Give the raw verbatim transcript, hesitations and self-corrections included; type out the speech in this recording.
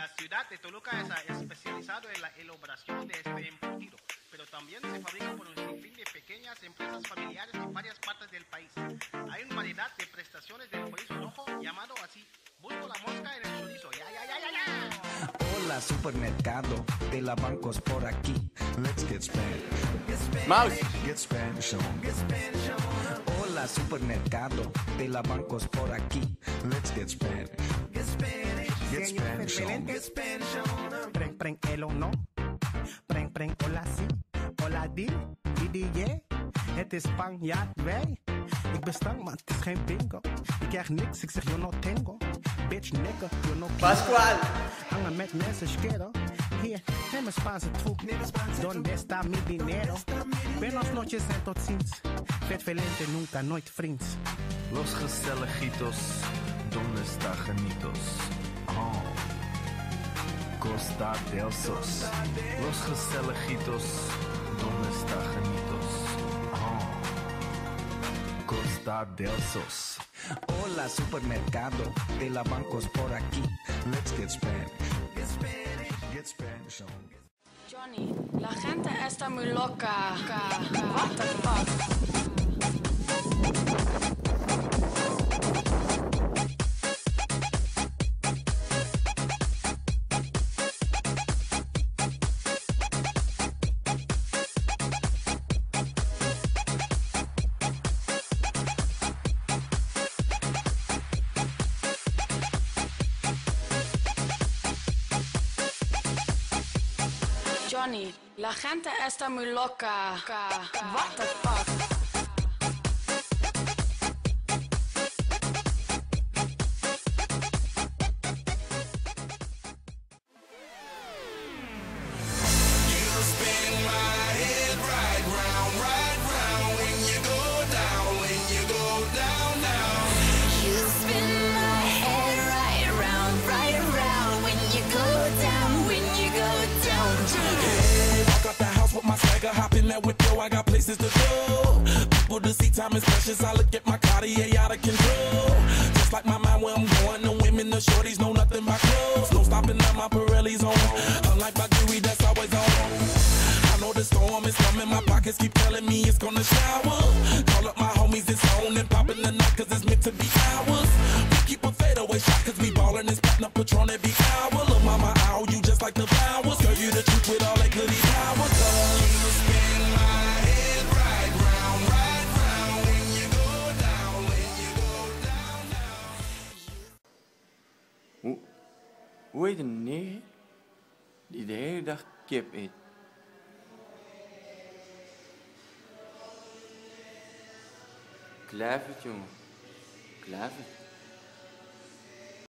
La ciudad de Toluca es especializado en la elaboración de este embutido, pero también se fabrica por un sinfín de pequeñas empresas familiares en varias partes del país. Hay una variedad de prestaciones del chorizo rojo llamado así. Busco la mosca en el chorizo. Ya, ya, ya, ya, ya. Hola, supermercado de la bancos por aquí. Let's get Spanish. Get Spanish. Mouse. Get Spanish on. Get Spanish on. Hola, supermercado de la bancos por aquí. Let's get Spanish. Get Spanish. Get Spanish on. Get Spanish on. Preng, preng, elo, no. Preng, preng, hola, si. Hola, di. Di, di, je. Het is Spanjaard, wij. Ik ben stank, maar het is geen bingo. Ik krijg niks, ik zeg yo no tengo. Bitch, nigga, yo no quiero. Pascual. Hangen met mensen, schero. Hier, neem een Spaanse troep. Donde está mi dinero? Buenas noches en tot ziens. Vet velente, nunca, nooit vriends. Los Gestelejitos, ¿dónde está Janitos? Oh, Costa del Sos. Los Gestelejitos, ¿dónde está Janitos? Oh, Costa del Sos. Hola, supermercado de la bancos por aquí. Let's get Spanish. Get Spanish. Get Spanish on. Johnny, la gente está muy loca. What the fuck? Johnny, la gente está muy loca. What the fuck? Hop in that whip, yo, I got places to go. People to see, time is precious. I look at my Cartier out of control. Just like my mind where I'm going. The women, the shorties know nothing but clothes. No stopping at my Pirelli's on. Unlike my jewelry, that's always on. I know the storm is coming. My pockets keep telling me it's gonna shower. Call up my homies, it's on and popping the night cause it's meant to be ours. We keep a fadeaway shot cause we ballin' and spittin' up Patron every hour. Look, mama, ow, you just like the flowers. Girl, you the truth with all that goody power. You spin my head right round, right round. When you go down, when you go down, down. Hoe, hoe heet een neger die de hele dag kip eet? Klavert, jongen. Klavert.